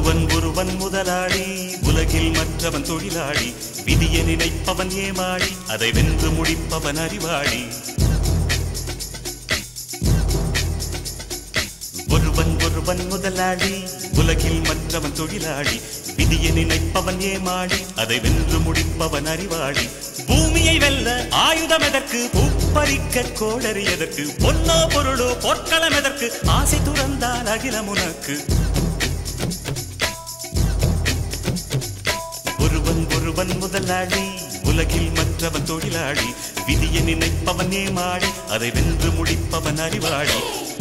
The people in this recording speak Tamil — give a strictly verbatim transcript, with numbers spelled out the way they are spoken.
ஒருவன் ஒருவன் முதலாளி உலகில் மற்றவன் தொழிலாளி விதியை நினைப்பவன் ஏமாளி அதை வென்று முடிப்பவன் அறிவாளி ஒருவன் ஒருவன் முதலாளி உலகில் மற்றவன் தொழிலாளி விதியை நினைப்பவன் ஏமாளி அதை வென்று முடிப்பவன் அறிவாளி பூமியை வெல்ல ஆயுதம் எதற்கு பூப்பறிக்க கோடரி எதற்கு பொன்னோ பொருளோ பொற்களம் எதற்கு ஆசை துறந்தால் அகிலம் உனக்கு ஒருவன் ஒருவன் முதலாளி உலகில் மற்றவன் தொழிலாளி விதியை நினைப்பவன் ஏமாளி அதை வென்று முடிப்பவன் அறிவாளி